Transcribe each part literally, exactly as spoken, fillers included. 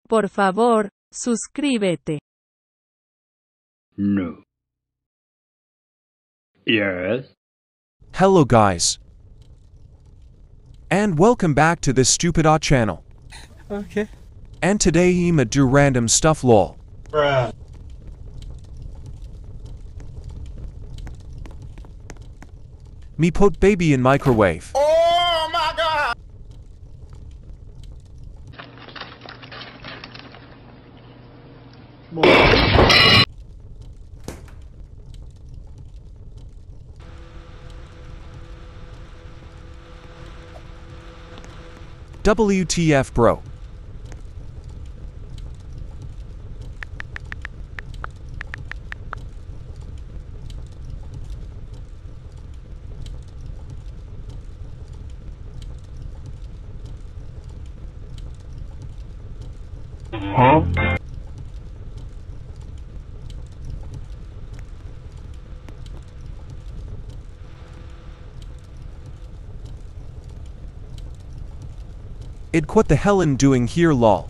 Por favor, suscríbete. No. Yes. Hello guys. And welcome back to this stupid art channel. Okay. And today I'ma do random stuff lol. Bruh. Me put baby in microwave. Oh my god! W T F bro. Huh? It what the hell in doing here lol.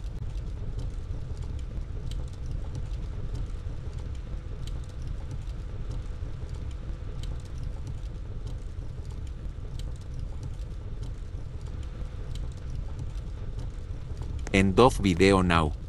End of video now.